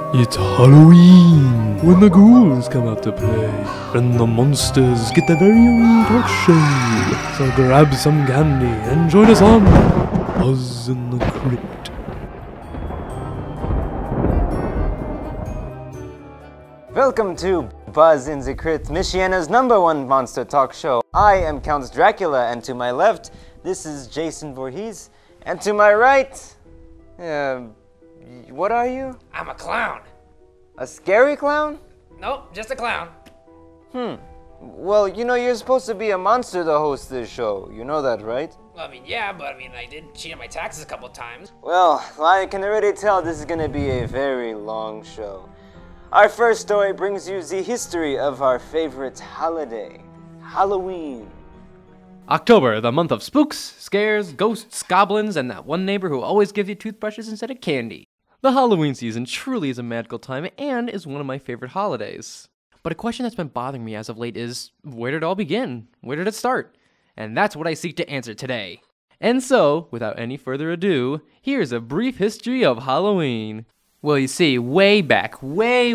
It's Halloween, when the ghouls come out to play, and the monsters get their very own talk show. So grab some candy and join us on Buzz in the Crypt. Welcome to Buzz in the Crypt, Michiana's #1 monster talk show. I am Count Dracula, and to my left, this is Jason Voorhees, and to my right, what are you? I'm a clown. A scary clown? Nope, just a clown. Well, you know, you're supposed to be a monster to host this show. You know that, right? Well, I mean, yeah, but I did cheat on my taxes a couple times. Well, I can already tell this is gonna be a very long show. Our first story brings you the history of our favorite holiday, Halloween. October, the month of spooks, scares, ghosts, goblins, and that one neighbor who always gives you toothbrushes instead of candy. The Halloween season truly is a magical time and is one of my favorite holidays. But a question that's been bothering me as of late is, where did it all begin? Where did it start? And that's what I seek to answer today. And so, without any further ado, here's a brief history of Halloween. Well, you see, way back, way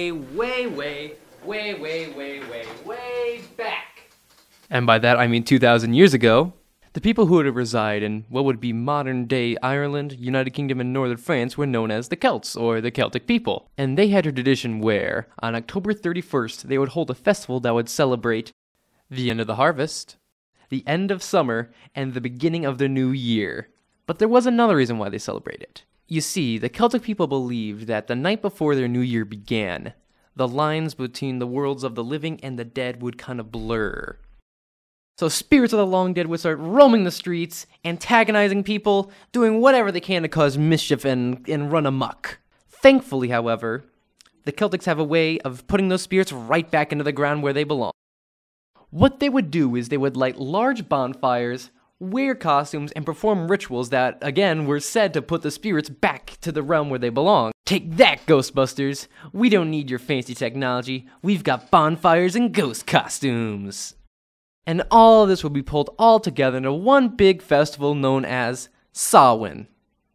back. And by that I mean 2,000 years ago, the people who would reside in what would be modern-day Ireland, United Kingdom, and northern France were known as the Celts, or the Celtic people. And they had a tradition where, on October 31st, they would hold a festival that would celebrate the end of the harvest, the end of summer, and the beginning of the new year. But there was another reason why they celebrated. You see, the Celtic people believed that the night before their new year began, the lines between the worlds of the living and the dead would kind of blur. So spirits of the long dead would start roaming the streets, antagonizing people, doing whatever they can to cause mischief and run amok. Thankfully, however, the Celtics have a way of putting those spirits right back into the ground where they belong. What they would do is they would light large bonfires, wear costumes, and perform rituals that, again, were said to put the spirits back to the realm where they belong. Take that, Ghostbusters! We don't need your fancy technology, we've got bonfires and ghost costumes! And all of this would be pulled all together into one big festival known as Samhain.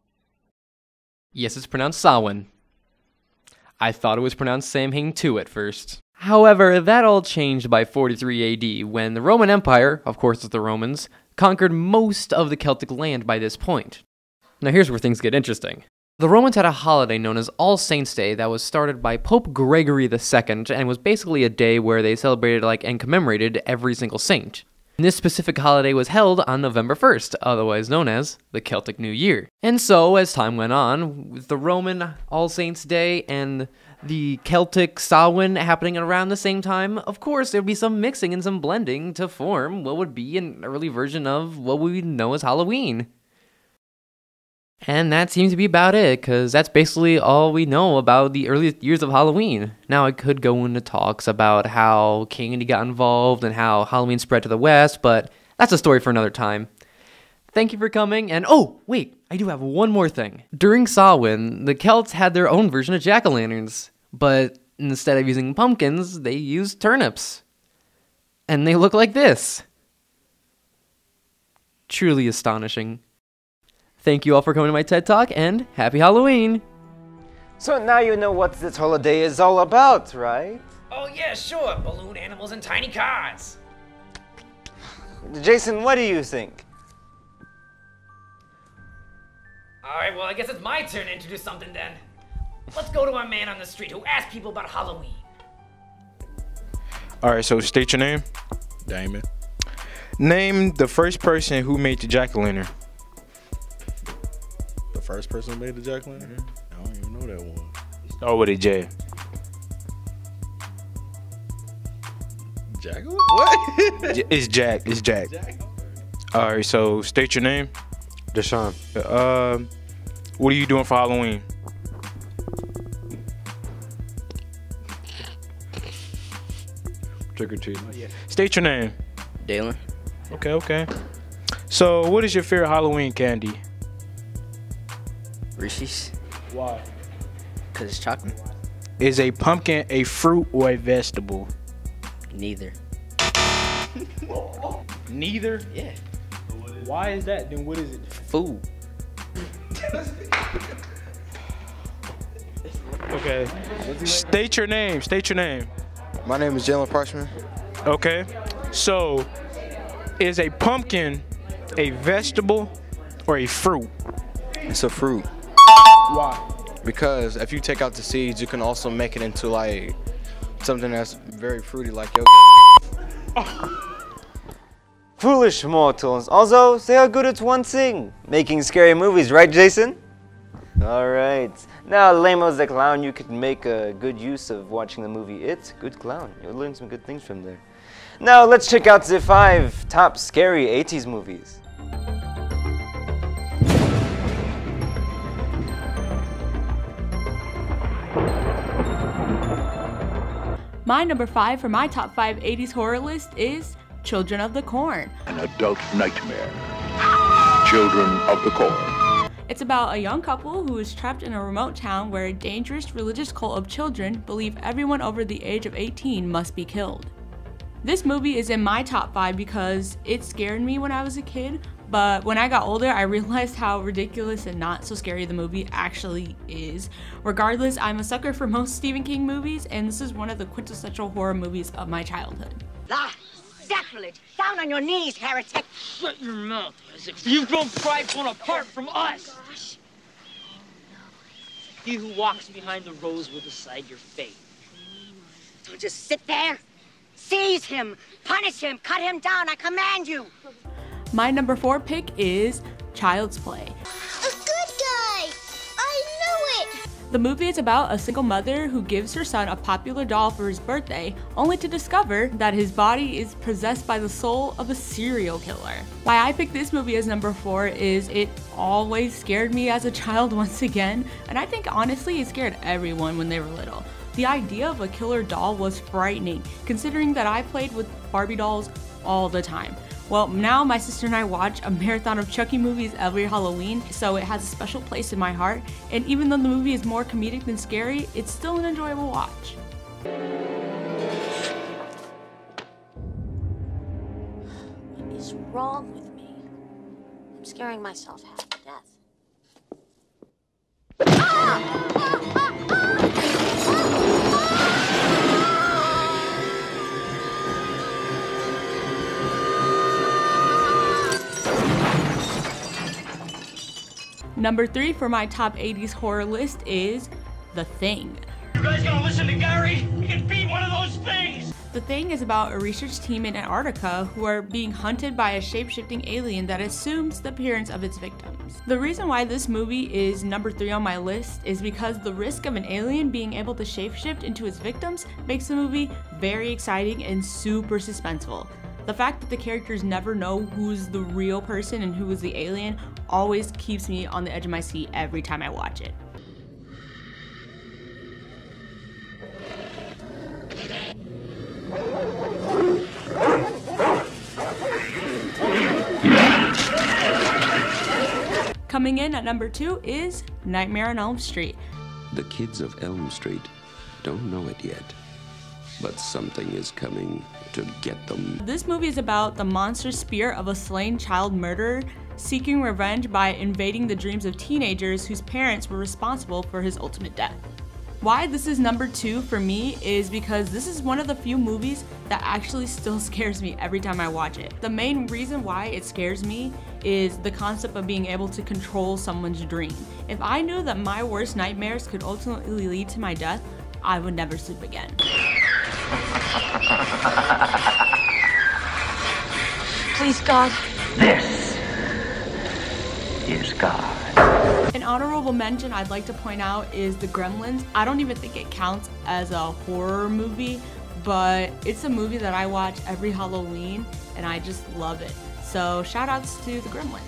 Yes, it's pronounced Samhain. I thought it was pronounced Samhain too at first. However, that all changed by 43 AD, when the Roman Empire, of course it's the Romans, conquered most of the Celtic land by this point. Now here's where things get interesting. The Romans had a holiday known as All Saints' Day that was started by Pope Gregory II and was basically a day where they celebrated and commemorated every single saint. And this specific holiday was held on November 1st, otherwise known as the Celtic New Year. And so, as time went on, with the Roman All Saints' Day and the Celtic Samhain happening around the same time, of course there'd be some mixing and some blending to form what would be an early version of what we know as Halloween. And that seems to be about it, because that's basically all we know about the earliest years of Halloween. Now, I could go into talks about how candy got involved and how Halloween spread to the West, but that's a story for another time. Thank you for coming, and oh, wait, I do have one more thing. During Samhain, the Celts had their own version of jack-o'-lanterns, but instead of using pumpkins, they used turnips. And they look like this. Truly astonishing. Thank you all for coming to my TED Talk, and happy Halloween! So now you know what this holiday is all about, right? Oh yeah, sure, balloon animals and tiny cars. Jason, what do you think? Alright, well I guess it's my turn to introduce something then. Let's go to our man on the street who asks people about Halloween. Alright, so state your name. Damon. Name the first person who made the jack-o'-lantern. The first person who made the jack-o'-lantern? I don't even know that one. Start with a J. Jack? What? It's Jack. It's Jack. Alright, so state your name. Deshaun. What are you doing for Halloween? Trick or treat. State your name. Dalen. Okay. So, what is your favorite Halloween candy? Reese's. Why? Because it's chocolate. Is a pumpkin a fruit or a vegetable? Neither. Neither? Yeah. Why is that? Then what is it? Food. Okay. State your name. State your name. My name is Jalen Parchman. Okay. So, is a pumpkin a vegetable or a fruit? It's a fruit. Why? Because if you take out the seeds, you can also make it into like something that's very fruity, like yogurt. Foolish mortals. Also, they are good at one thing, making scary movies, right, Jason? Alright. Now, Lamos the Clown, you could make a good use of watching the movie It. Good clown. You'll learn some good things from there. Now, let's check out the 5 top scary 80s movies. My number 5 for my top 5 80s horror list is Children of the Corn. An adult nightmare. Children of the Corn. It's about a young couple who is trapped in a remote town where a dangerous religious cult of children believe everyone over the age of 18 must be killed. This movie is in my top 5 because it scared me when I was a kid, but when I got older, I realized how ridiculous and not so scary the movie actually is. Regardless, I'm a sucker for most Stephen King movies, and this is one of the quintessential horror movies of my childhood. Ah, sacrilege! Down on your knees, heretic! Shut your mouth, Isaac. You don't prize one apart from us. Gosh. He who walks behind the rose will decide your fate. Don't just sit there. Seize him, punish him, cut him down, I command you! My number 4 pick is Child's Play. A good guy! I knew it! The movie is about a single mother who gives her son a popular doll for his birthday, only to discover that his body is possessed by the soul of a serial killer. Why I picked this movie as number 4 is it always scared me as a child once again, and I think honestly it scared everyone when they were little. The idea of a killer doll was frightening, considering that I played with Barbie dolls all the time. Well, now my sister and I watch a marathon of Chucky movies every Halloween, so it has a special place in my heart, and even though the movie is more comedic than scary, it's still an enjoyable watch. What is wrong with me? I'm scaring myself half to death. Number 3 for my top 80s horror list is The Thing. You guys gonna listen to Gary? He can beat one of those things! The Thing is about a research team in Antarctica who are being hunted by a shape-shifting alien that assumes the appearance of its victims. The reason why this movie is number 3 on my list is because the risk of an alien being able to shapeshift into its victims makes the movie very exciting and super suspenseful. The fact that the characters never know who's the real person and who is the alien always keeps me on the edge of my seat every time I watch it. Coming in at number 2 is Nightmare on Elm Street. The kids of Elm Street don't know it yet, but something is coming to get them. This movie is about the monstrous spirit of a slain child murderer seeking revenge by invading the dreams of teenagers whose parents were responsible for his ultimate death. Why this is number 2 for me is because this is one of the few movies that actually still scares me every time I watch it. The main reason why it scares me is the concept of being able to control someone's dream. If I knew that my worst nightmares could ultimately lead to my death, I would never sleep again. Please, God. This is God. An honorable mention I'd like to point out is The Gremlins. I don't even think it counts as a horror movie, but it's a movie that I watch every Halloween and I just love it. So shout outs to The Gremlins.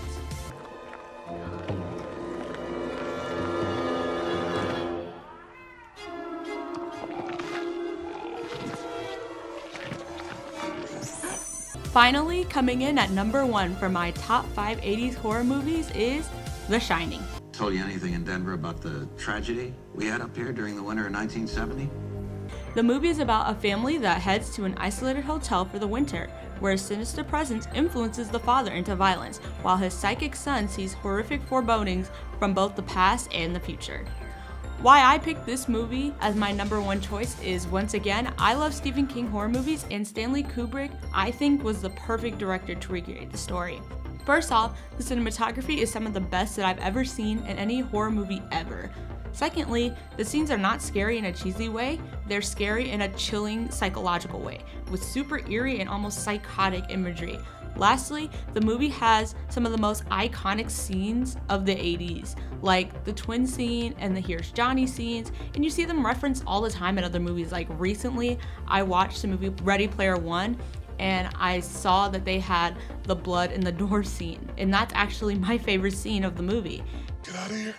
Finally, coming in at number 1 for my top 5 80s horror movies is The Shining. Told you anything in Denver about the tragedy we had up here during the winter of 1970? The movie is about a family that heads to an isolated hotel for the winter, where a sinister presence influences the father into violence, while his psychic son sees horrific forebodings from both the past and the future. Why I picked this movie as my #1 choice is, once again, I love Stephen King horror movies, and Stanley Kubrick, I think, was the perfect director to recreate the story. First off, the cinematography is some of the best that I've ever seen in any horror movie ever. Secondly, the scenes are not scary in a cheesy way, they're scary in a chilling, psychological way, with super eerie and almost psychotic imagery. Lastly, the movie has some of the most iconic scenes of the 80s, like the twin scene and the Here's Johnny scenes, and you see them referenced all the time in other movies. Like recently, I watched the movie Ready Player One, and I saw that they had the blood in the door scene, and that's actually my favorite scene of the movie. Get out of here.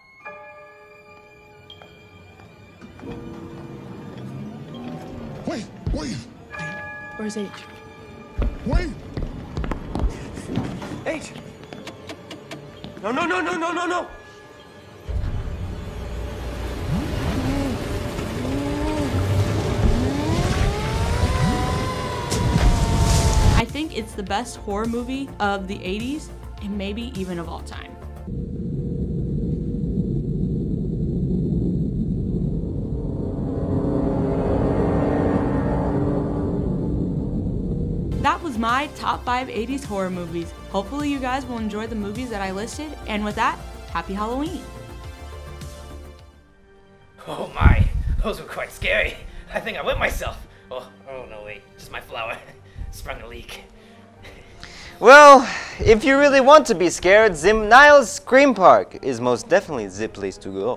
Wait, wait. Where's H? Wait. H! No, no, no, no, no, no, no! I think it's the best horror movie of the 80s and maybe even of all time. That was my top 5 80s horror movies. Hopefully you guys will enjoy the movies that I listed, and with that, happy Halloween. Oh my, those were quite scary. I think I wet myself. Oh no, wait, just my flower. Sprung a leak. Well, if you really want to be scared, Niles Scream Park is most definitely the place to go.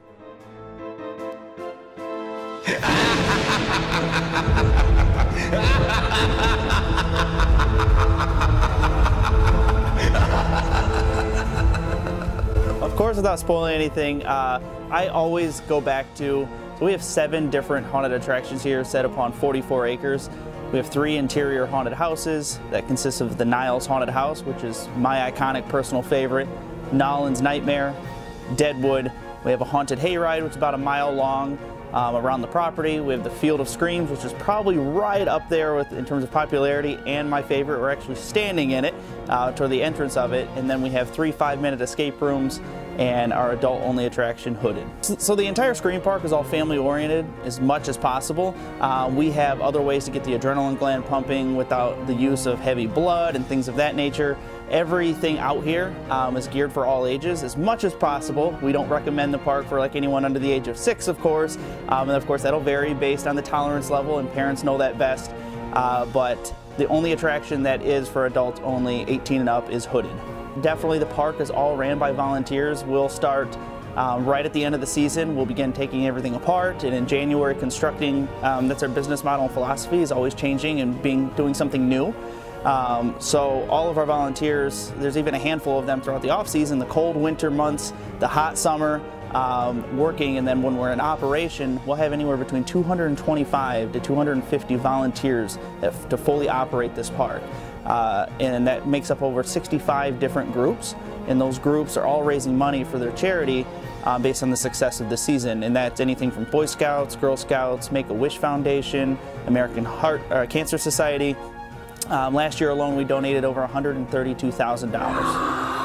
Of course, without spoiling anything, I always go back to, so we have 7 different haunted attractions here set upon 44 acres. We have 3 interior haunted houses that consist of the Niles Haunted House, which is my iconic personal favorite, Nolan's Nightmare, Deadwood. We have a haunted hayride, which is about a mile long around the property. We have the Field of Screams, which is probably right up there with in terms of popularity, and my favorite. We're actually standing in it toward the entrance of it. And then we have 3 5-minute escape rooms and our adult-only attraction, Hooded. So the entire Scream Park is all family-oriented as much as possible. We have other ways to get the adrenaline gland pumping without the use of heavy blood and things of that nature. Everything out here is geared for all ages as much as possible. We don't recommend the park for like anyone under the age of 6, of course. And of course that'll vary based on the tolerance level, and parents know that best. But the only attraction that is for adults only, 18 and up, is Hooded. Definitely the park is all ran by volunteers. We'll start right at the end of the season. We'll begin taking everything apart, and in January constructing. That's our business model and philosophy, is always changing and doing something new. So all of our volunteers, there's even a handful of them throughout the off season, the cold winter months, the hot summer, working, and then when we're in operation, we'll have anywhere between 225 to 250 volunteers to fully operate this park. And that makes up over 65 different groups, and those groups are all raising money for their charity based on the success of the season, and that's anything from Boy Scouts, Girl Scouts, Make-A-Wish Foundation, American Cancer Society. Last year alone, we donated over $132,000.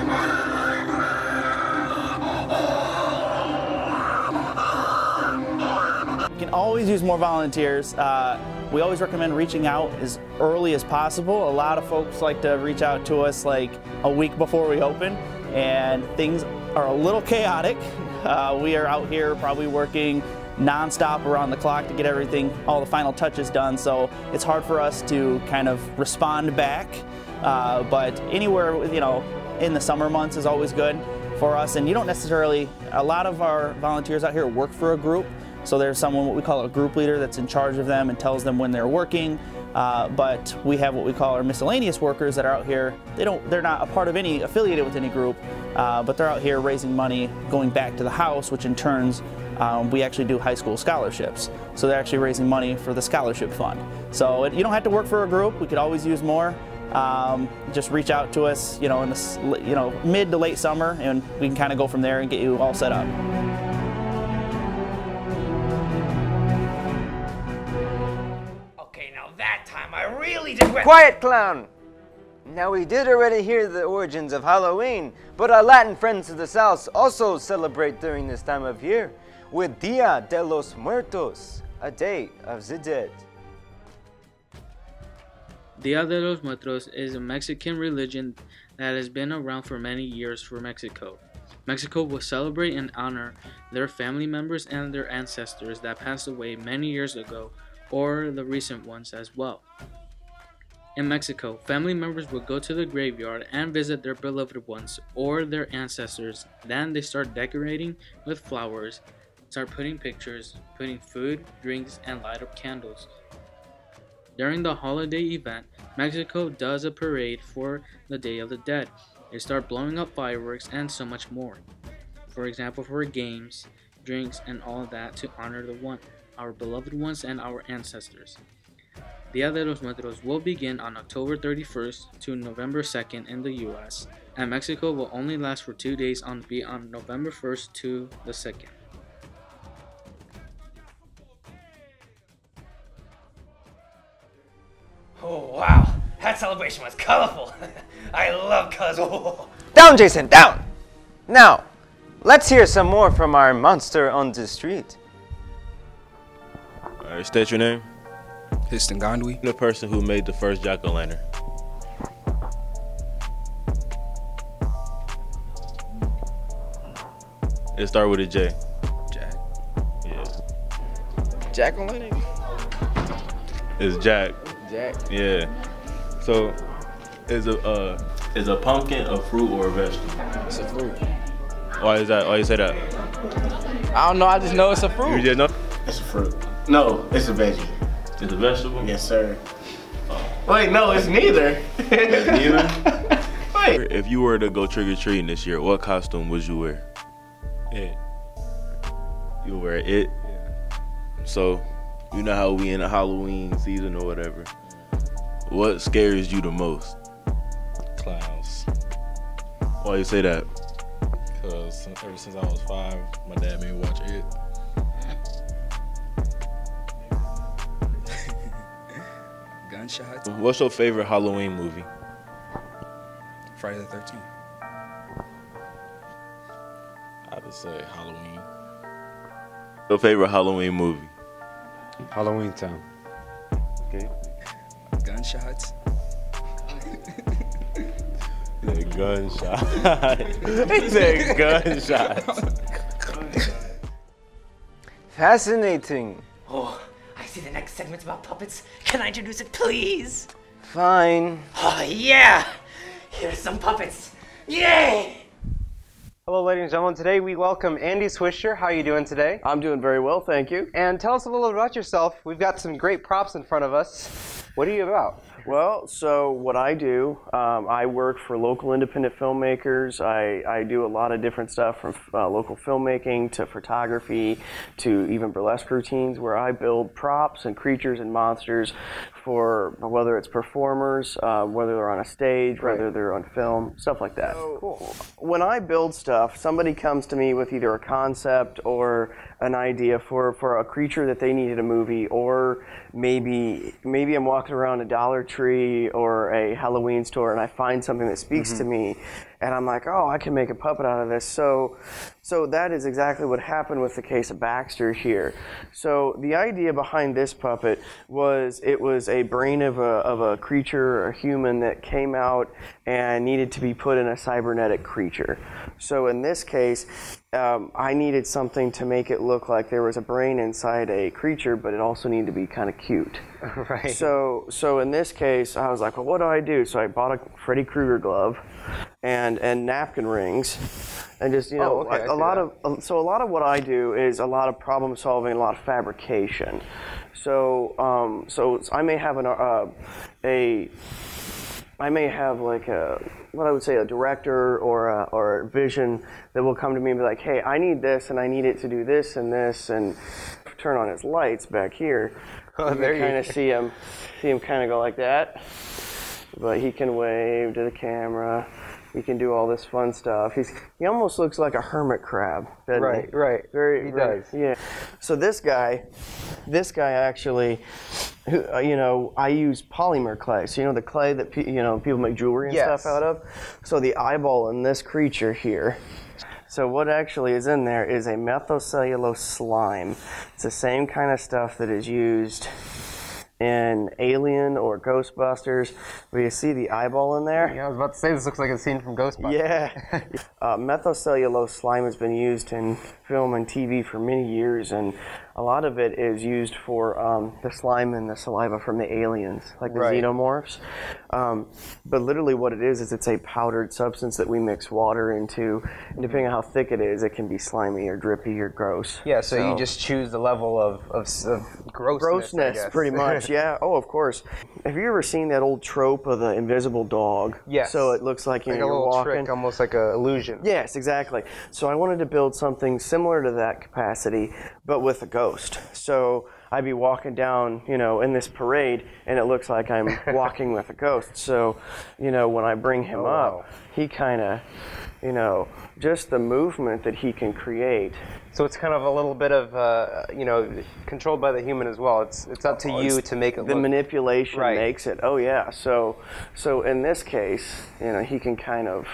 You can always use more volunteers. We always recommend reaching out as early as possible. A lot of folks like to reach out to us like a week before we open, and things are a little chaotic. We are out here probably working non-stop around the clock to get everything, all the final touches done, so it's hard for us to kind of respond back. But anywhere, you know, in the summer months is always good for us, and you don't necessarily, a lot of our volunteers out here work for a group. So there's someone, what we call a group leader, that's in charge of them and tells them when they're working. But we have what we call our miscellaneous workers that are out here. They're not a part of any, affiliated with any group, but they're out here raising money, going back to the house, which in turns, we actually do high school scholarships. So they're actually raising money for the scholarship fund. So you don't have to work for a group. We could always use more. Just reach out to us, you know, in the, mid to late summer, and we can kind of go from there and get you all set up. Okay, now that time I really did wet. Quiet, clown! Now we did already hear the origins of Halloween, but our Latin friends to the south also celebrate during this time of year with Dia de los Muertos, a day of the dead. Dia de los Muertos is a Mexican religion that has been around for many years for Mexico. Mexico will celebrate and honor their family members and their ancestors that passed away many years ago, or the recent ones as well. In Mexico, family members will go to the graveyard and visit their beloved ones or their ancestors. Then they start decorating with flowers, start putting pictures, putting food, drinks, and light up candles. During the holiday event, Mexico does a parade for the Day of the Dead. They start blowing up fireworks and so much more. For example, for games, drinks, and all that to honor our beloved ones and our ancestors. Dia de los Muertos will begin on October 31st to November 2nd in the US, and Mexico will only last for 2 days on November 1st to the 2nd. Oh, wow. That celebration was colorful. I love colors. Oh. Down, Jason, down! Now, let's hear some more from our monster on the street. Alright, state your name. Histon Gondwi. The person who made the first jack-o'-lantern. It start with a J. Jack. Yeah. Jack-o'-lantern? It's Jack. Jack. Yeah. So, is a pumpkin a fruit or a vegetable? It's a fruit. Why is that? Why you say that? I don't know. I just know it's a fruit. You just know? It's a fruit. No, it's a veggie. It's a vegetable? Yes, sir. Oh. Wait, no, it's neither. It's neither? Wait. If you were to go trick-or-treating this year, what costume would you wear? It. You wear it? Yeah. So, you know how we in the Halloween season or whatever. What scares you the most? Clowns. Why you say that? Because ever since I was 5, my dad made me watch it. Gunshots. What's your favorite Halloween movie? Friday the 13th. I would say Halloween. Your favorite Halloween movie? Halloween Town. Okay. Gunshots. The gunshot. He said gunshots. Fascinating. Oh, I see the next segment's about puppets. Can I introduce it, please? Fine. Oh, yeah. Here's some puppets. Yay! Hello, ladies and gentlemen. Today we welcome Andy Swisher. How are you doing today? I'm doing very well, thank you. And tell us a little about yourself. We've got some great props in front of us. What are you about? Well, so what I do, I work for local independent filmmakers. I do a lot of different stuff from local filmmaking to photography to even burlesque routines where I build props and creatures and monsters for whether it's performers, whether they're on a stage, whether they're on film, stuff like that. Oh, cool. When I build stuff, somebody comes to me with either a concept or an idea for a creature that they need in a movie, or maybe I'm walking around a Dollar Tree or a Halloween store and I find something that speaks to me, and I'm like, oh, I can make a puppet out of this. So that is exactly what happened with the case of Baxter here. So the idea behind this puppet was it was a brain of a creature or a human that came out and needed to be put in a cybernetic creature. So in this case, I needed something to make it look like there was a brain inside a creature, but it also needed to be kind of cute. Right. So in this case, I was like, well, what do I do? So I bought a Freddy Krueger glove and napkin rings, and just a lot of what I do is a lot of problem solving, a lot of fabrication. So I may have what I would say a director or a vision that will come to me and be like, hey, I need this and I need it to do this, and turn on his lights back here. Oh, you there can kind of see him kind of go like that, but he can wave to the camera. You can do all this fun stuff. He almost looks like a hermit crab, doesn't he? Right, right. Very, He very, does. yeah. So this guy actually, you know, I use polymer clay. So you know the clay that people make jewelry and stuff out of. So the eyeball in this creature here. So what actually is in there is a methylcellulose slime. It's the same kind of stuff that is used in Alien or Ghostbusters, where you see the eyeball in there. Yeah, I was about to say this looks like a scene from Ghostbusters. Yeah. Methylcellulose slime has been used in film and TV for many years, and a lot of it is used for the slime and the saliva from the aliens, like the xenomorphs. But literally what it is it's a powdered substance that we mix water into, and depending on how thick it is, it can be slimy or drippy or gross. Yeah, so you just choose the level of grossness, I guess. Pretty much, yeah. Oh, of course. Have you ever seen that old trope of the invisible dog? Yes. So it looks like, like you're a little walking. trick, almost like an illusion. Yes, exactly. So I wanted to build something similar to that capacity, but with a ghost. So I'd be walking down, you know, in this parade, and it looks like I'm walking with a ghost. So, you know, when I bring him up, he kind of, you know, just the movement that he can create. So it's kind of a little bit of, you know, controlled by the human as well. It's up to you to make it look. The manipulation makes it. Oh yeah. So in this case, you know, he can kind of,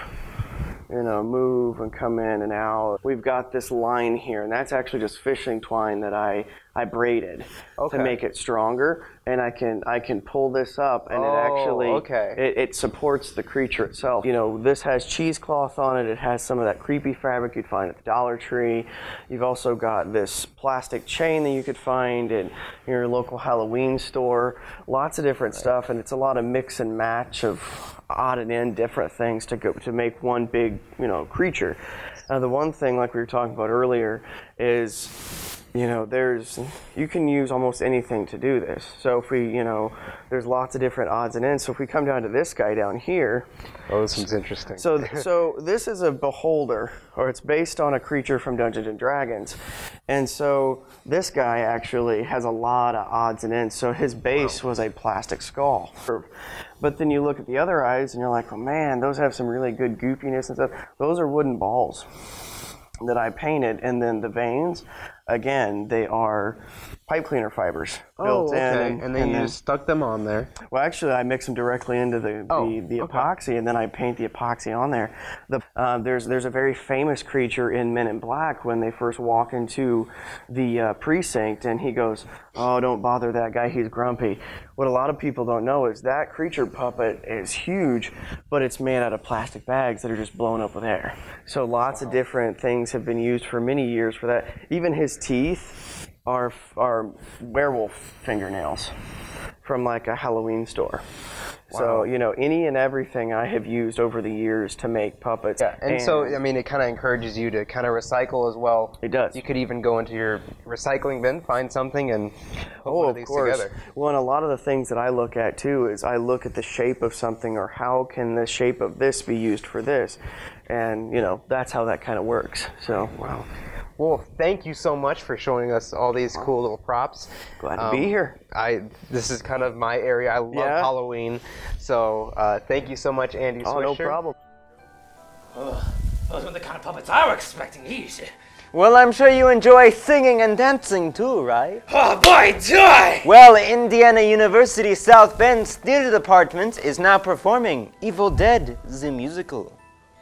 you know, move and come in and out. We've got this line here, and that's actually just fishing twine that I braided to make it stronger. And I can pull this up, and it actually it supports the creature itself. You know, this has cheesecloth on it. It has some of that creepy fabric you'd find at the Dollar Tree. You've also got this plastic chain that you could find in your local Halloween store. Lots of different stuff, and it's a lot of mix and match of odd and end different things to make one big, you know, creature. Now the one thing, like we were talking about earlier, is, you know, you can use almost anything to do this. So if we, you know, there's lots of different odds and ends. So if we come down to this guy down here. Oh, this one's interesting. So this is a beholder, or it's based on a creature from Dungeons and Dragons. And so this guy actually has a lot of odds and ends. So his base was a plastic skull. But then you look at the other eyes and you're like, oh man, those have some really good goopiness and stuff. Those are wooden balls that I painted, and then the veins, again, they are pipe cleaner fibers built in. And then you just stuck them on there. Well, actually, I mix them directly into the epoxy, and then I paint the epoxy on there. There's a very famous creature in Men in Black when they first walk into the precinct, and he goes, "Oh, don't bother that guy, he's grumpy." What a lot of people don't know is that creature puppet is huge, but it's made out of plastic bags that are just blown up with air. So lots of different things have been used for many years for that. Even his teeth are werewolf fingernails from like a Halloween store. Wow. So, you know, any and everything I have used over the years to make puppets. Yeah, and so, I mean, it kind of encourages you to kind of recycle as well. It does. You could even go into your recycling bin, find something, and put one of these together. Well, and a lot of the things that I look at, too, is I look at the shape of something, or how can the shape of this be used for this? And, you know, that's how that kind of works. So, wow. Well, thank you so much for showing us all these cool little props. Glad to be here. This is kind of my area. I love Halloween. So thank you so much, Andy Swisher. Oh, no problem. Those were the kind of puppets I was expecting. Easy. Well, I'm sure you enjoy singing and dancing too, right? Oh boy, do I! Well, Indiana University South Bend's theater department is now performing Evil Dead, the musical.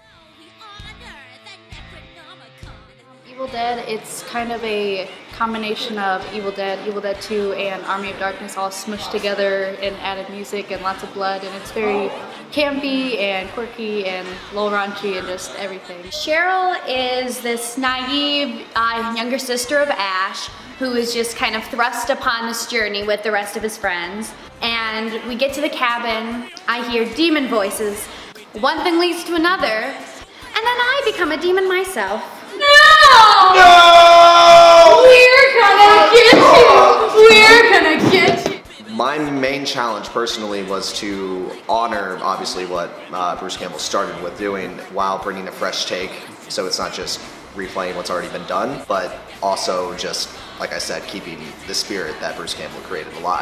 Evil Dead, it's kind of a combination of Evil Dead 2, and Army of Darkness all smushed together and added music and lots of blood, and it's very campy and quirky and a little raunchy and just everything. Cheryl is this naive younger sister of Ash who is just kind of thrust upon this journey with the rest of his friends. And we get to the cabin, I hear demon voices. One thing leads to another, and then I become a demon myself. No! No! We're gonna get you! We're gonna get you! My main challenge personally was to honor, obviously, what Bruce Campbell started with doing while bringing a fresh take. So it's not just replaying what's already been done, but also just, like I said, keeping the spirit that Bruce Campbell created alive.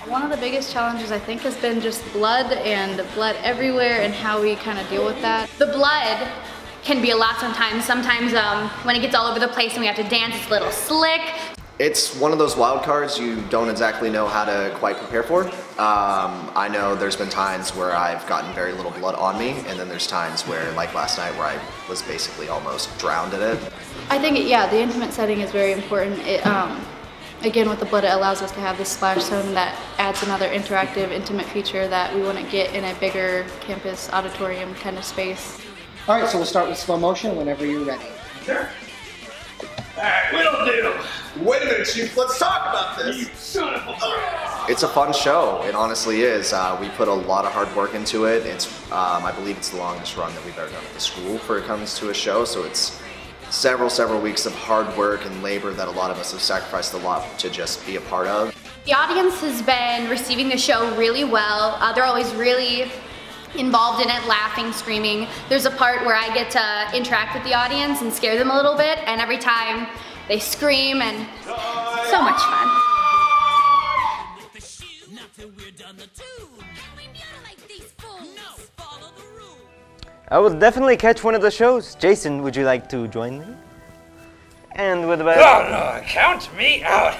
One of the biggest challenges I think has been just blood and blood everywhere and how we kind of deal with that. The blood can be a lot sometimes. Sometimes when it gets all over the place and we have to dance, it's a little slick. It's one of those wild cards you don't exactly know how to quite prepare for. I know there's been times where I've gotten very little blood on me, and then there's times where, like last night, where I was basically almost drowned in it. I think, yeah, the intimate setting is very important. Again, with the blood, it allows us to have this splash zone that adds another interactive, intimate feature that we wouldn't get in a bigger campus auditorium kind of space. All right, so we'll start with slow motion whenever you're ready. Sure. Alright, what'll do? Wait a minute, Chief. Let's talk about this. You son of a... It's a fun show. It honestly is. We put a lot of hard work into it. It's, I believe it's the longest run that we've ever done at the school for it comes to a show, so it's several weeks of hard work and labor that a lot of us have sacrificed a lot to just be a part of. The audience has been receiving the show really well. They're always really involved in it, laughing, screaming. There's a part where I get to interact with the audience and scare them a little bit, and every time they scream, and so much fun. I will definitely catch one of the shows. Jason, would you like to join me? And what about... Oh no, count me out.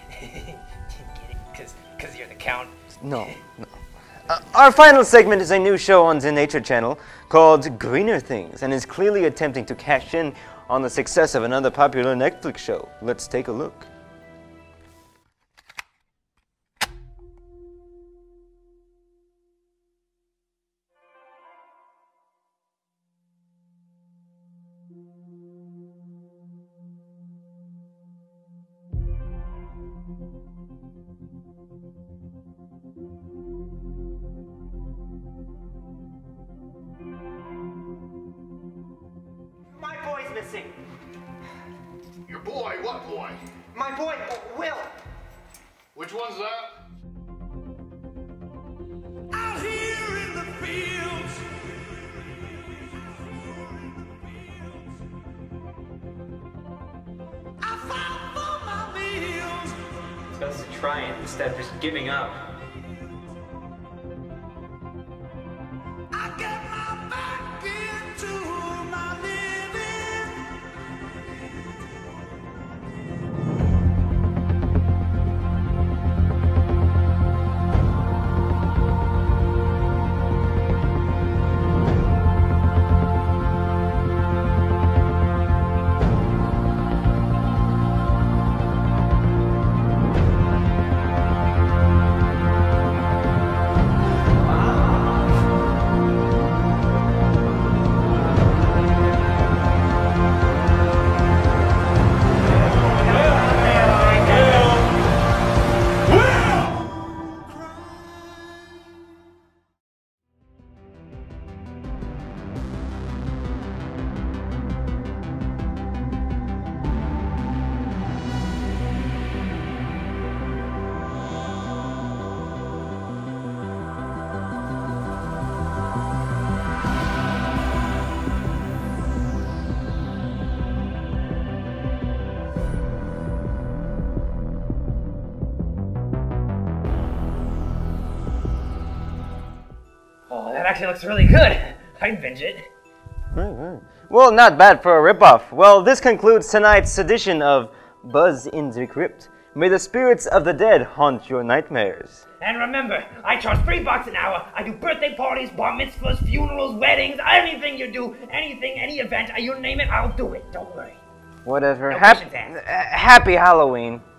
Cause you're the count. No. Our final segment is a new show on the Nature Channel called Greener Things and is clearly attempting to cash in on the success of another popular Netflix show. Let's take a look. My boy's missing. Your boy? What boy? My boy, Will. Which one's that? Out here in the fields. I found for my meals. It's best to try it instead of just giving up. I get my back into my living. Oh, that actually looks really good. I'd binge it. Well, not bad for a ripoff. Well, this concludes tonight's edition of Buzz in the Crypt. May the spirits of the dead haunt your nightmares. And remember, I charge $3 an hour. I do birthday parties, bar mitzvahs, funerals, weddings, anything you do, anything, any event, you name it, I'll do it. Don't worry. Whatever. No questions asked. Happy Halloween.